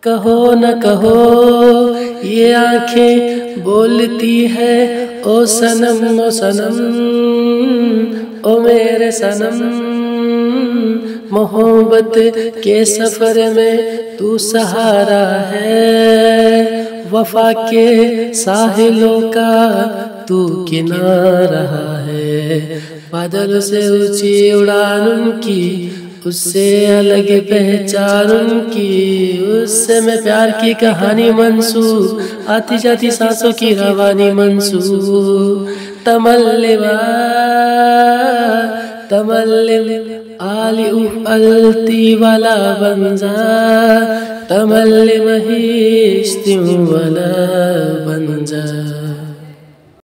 कहो न कहो ये आंखें बोलती है ओ सनम ओ मेरे सनम। मोहब्बत के सफर में तू सहारा है, वफा के साहिलों का तू किनारा है। बादल से ऊंची उड़ान उनकी, उससे अलग पहचान उनकी, उससे मैं प्यार की कहानी मंसूर, आती जाती सांसों की रवानी मंसूर। तमल्लिवा तमल्लिम आली अलती वाला बंजा, तमल्लिम हिश्तिम वाला बंजा।